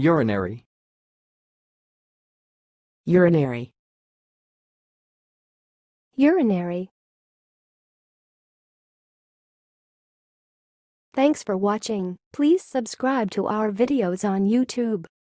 urinary, urinary, urinary. Thanks for watching. Please subscribe to our videos on YouTube.